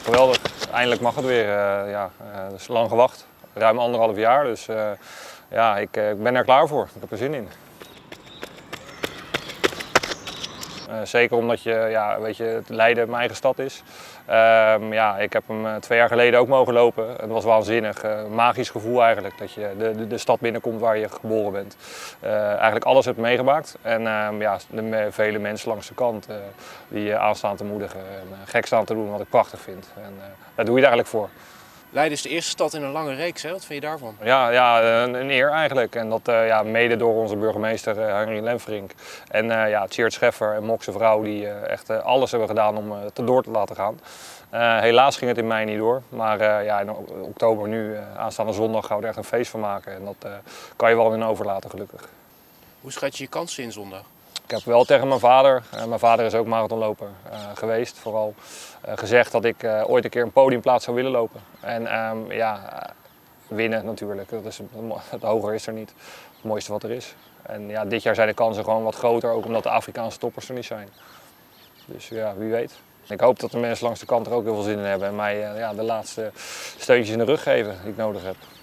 Geweldig, eindelijk mag het weer. Dat is lang gewacht, ruim 1,5 jaar. Dus ja, ik ben er klaar voor. Ik heb er zin in. Zeker omdat weet je, het Leiden mijn eigen stad is. Ik heb hem 2 jaar geleden ook mogen lopen. Het was waanzinnig, magisch gevoel eigenlijk. Dat je de stad binnenkomt waar je geboren bent. Eigenlijk alles hebt meegemaakt. En de vele mensen langs de kant die je aanstaan te moedigen en gek staan te doen, wat ik prachtig vind. En daar doe je het eigenlijk voor. Leiden is de eerste stad in een lange reeks, hè? Wat vind je daarvan? Ja, een eer eigenlijk. En dat mede door onze burgemeester Henry Lemfrink. En Tjeerd Scheffer en Mok zijn vrouw die echt alles hebben gedaan om het door te laten gaan. Helaas ging het in mei niet door. Maar in oktober nu, aanstaande zondag, gaan we er echt een feest van maken. En dat kan je wel in overlaten gelukkig. Hoe schat je je kansen in zondag? Ik heb wel tegen mijn vader is ook marathonloper geweest, vooral gezegd dat ik ooit een keer een podiumplaats zou willen lopen. En winnen natuurlijk, het hoger is er niet, het mooiste wat er is. En ja, dit jaar zijn de kansen gewoon wat groter, ook omdat de Afrikaanse toppers er niet zijn. Dus ja, wie weet. Ik hoop dat de mensen langs de kant er ook heel veel zin in hebben en mij de laatste steuntjes in de rug geven die ik nodig heb.